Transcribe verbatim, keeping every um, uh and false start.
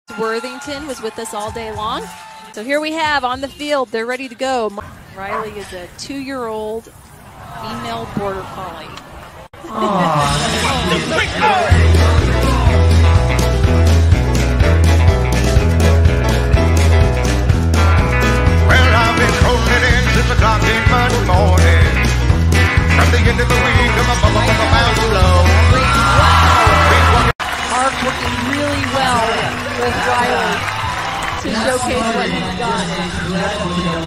Worthington was with us all day long. So here we have on the field, they're ready to go. Riley is a two-year-old female Border Collie. Well, I've been holding in since the clock came Monday morning. From the end of the week, I'm up, up, up, up, out low. Mark working really well with Riley to showcase what he's got.